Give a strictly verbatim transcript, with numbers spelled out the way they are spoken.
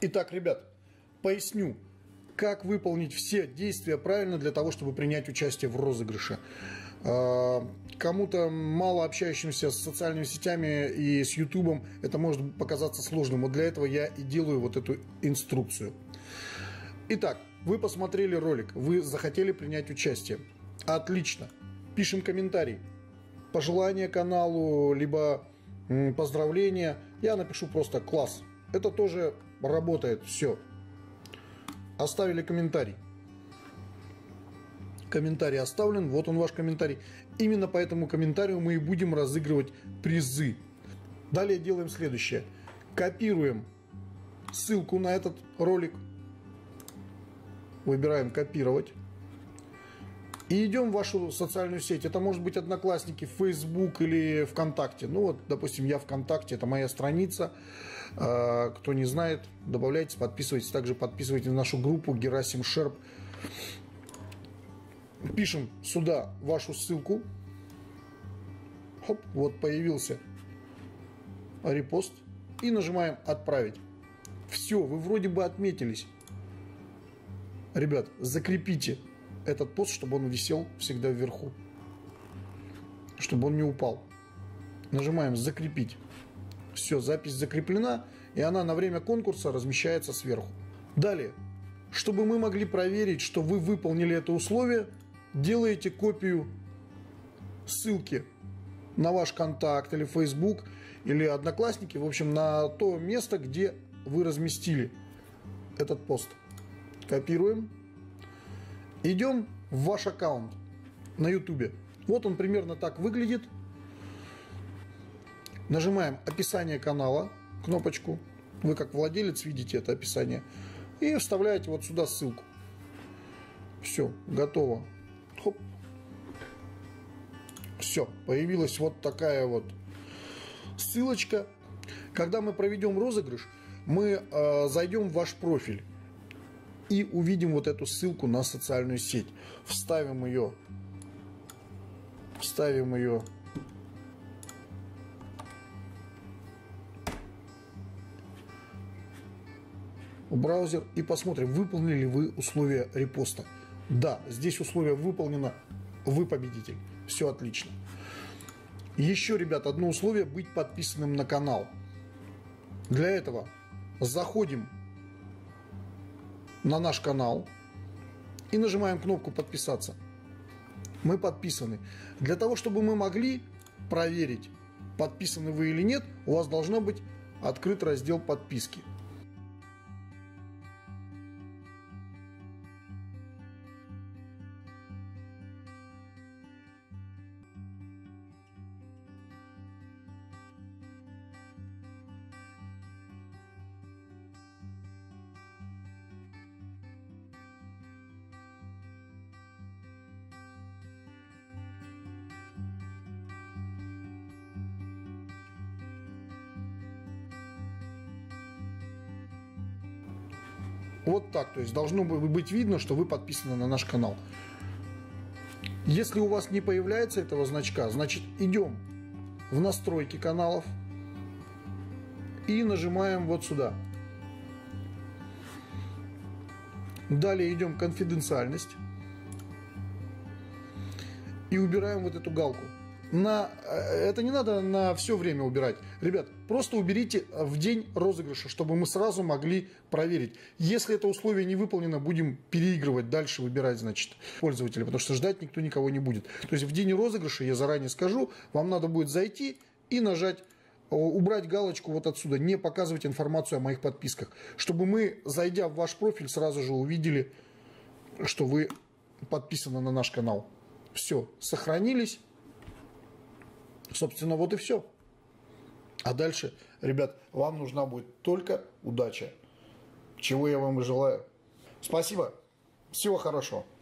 Итак, ребят, поясню, как выполнить все действия правильно для того, чтобы принять участие в розыгрыше. Кому-то мало общающимся с социальными сетями и с ютубом это может показаться сложным. Вот для этого я и делаю вот эту инструкцию. Итак, вы посмотрели ролик, вы захотели принять участие. Отлично. Пишем комментарий. Пожелания каналу, либо поздравления. Я напишу просто класс. Это тоже работает. Все. Оставили комментарий. Комментарий оставлен. Вот он ваш комментарий. Именно по этому комментарию мы и будем разыгрывать призы. Далее делаем следующее. Копируем ссылку на этот ролик. Выбираем копировать. И идем в вашу социальную сеть. Это может быть Одноклассники, Facebook или ВКонтакте. Ну вот, допустим, я ВКонтакте, это моя страница. Кто не знает, добавляйтесь, подписывайтесь. Также подписывайтесь на нашу группу Герасим Шерп. Пишем сюда вашу ссылку. Хоп, вот появился репост. И нажимаем «Отправить». Все, вы вроде бы отметились. Ребят, закрепите этот пост, чтобы он висел всегда вверху, чтобы он не упал. Нажимаем «Закрепить». Все, запись закреплена, и она на время конкурса размещается сверху. Далее, чтобы мы могли проверить, что вы выполнили это условие, делаете копию ссылки на ваш контакт или Facebook или Одноклассники, в общем, на то место, где вы разместили этот пост. Копируем. Идем в ваш аккаунт на ютубе. Вот он примерно так выглядит. Нажимаем описание канала, кнопочку. Вы как владелец видите это описание. И вставляете вот сюда ссылку. Все, готово. Хоп. Все, появилась вот такая вот ссылочка. Когда мы проведем розыгрыш, мы э, зайдем в ваш профиль и увидим вот эту ссылку на социальную сеть. Вставим ее. Вставим ее. В браузер и посмотрим, выполнили ли вы условия репоста. Да, здесь условие выполнено. Вы победитель. Все отлично. Еще, ребят, одно условие: быть подписанным на канал. Для этого заходим на наш канал и нажимаем кнопку «Подписаться». Мы подписаны. Для того, чтобы мы могли проверить, подписаны вы или нет, у вас должно быть открыт раздел подписки. Вот так, то есть должно быть видно, что вы подписаны на наш канал. Если у вас не появляется этого значка, значит идем в настройки каналов и нажимаем вот сюда. Далее идем в конфиденциальность и убираем вот эту галку. На, это не надо на все время убирать. Ребят, просто уберите в день розыгрыша, чтобы мы сразу могли проверить. Если это условие не выполнено, будем переигрывать дальше, выбирать, значит, пользователя, потому что ждать никто никого не будет. То есть в день розыгрыша, я заранее скажу, вам надо будет зайти и нажать, убрать галочку вот отсюда, не показывать информацию о моих подписках, чтобы мы, зайдя в ваш профиль, сразу же увидели, что вы подписаны на наш канал. Все, сохранились. Собственно, вот и все. А дальше, ребят, вам нужна будет только удача. Чего я вам и желаю. Спасибо. Всего хорошего.